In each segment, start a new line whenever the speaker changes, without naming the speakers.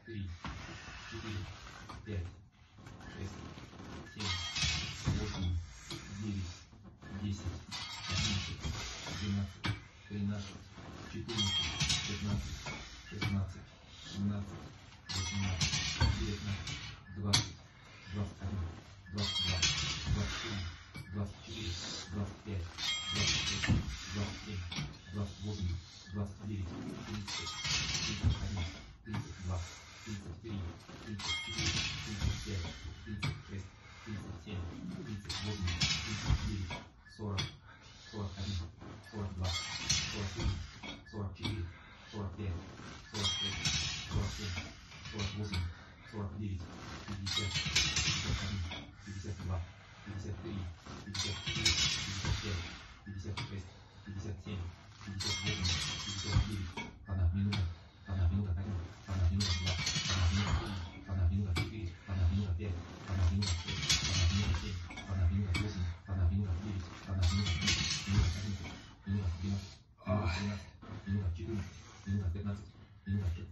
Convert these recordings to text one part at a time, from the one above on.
3, 4, 5, 6, 7, 8, 9, 10, 11, 12, 13, 14, 15, 16, 17, 18, 19, 20, 21, 22, 23, 24, 25, 26, 27, 28, 29, 30, 31, 32, 33, 34, 35, 36, 37, 38, 39, 40, 41, 42, 43, 44, 45, 46, 47, 48, 49, 50, 51, 52, 53, 54, 55, 56, 57, 58, 59. Одна минута, одна минута один, одна минута два, одна минута три, одна минута четыре, одна минута пять, одна минута шесть, одна минута семь, одна минута восемь, одна минута девять, одна минута 10, минута 11, минута 12, минута 13, минута 14, минута 15, минута 6.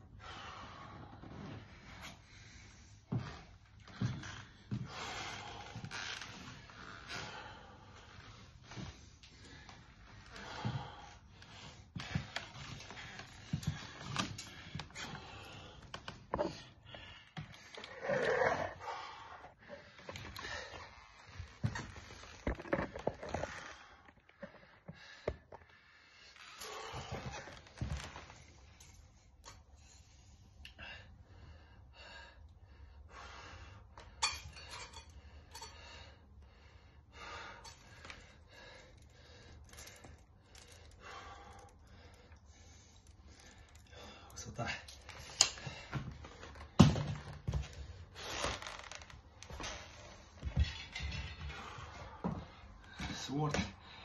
Высота. Сворд.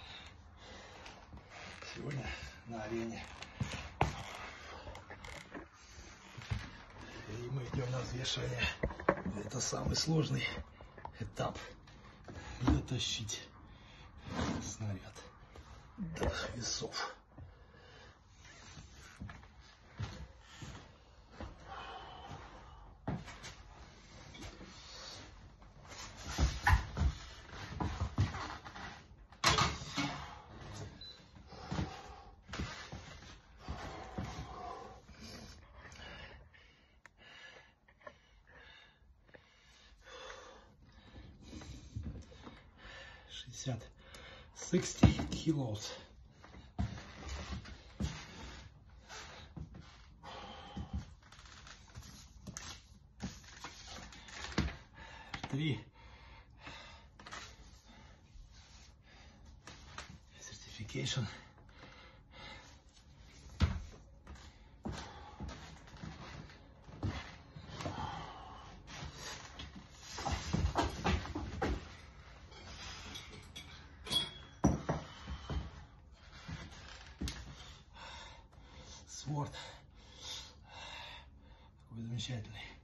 Сегодня на арене. И мы идем на взвешивание. Это самый сложный этап. Дотащить снаряд до весов. At 60 kilos. Три certification. Сворд. Какой замечательный.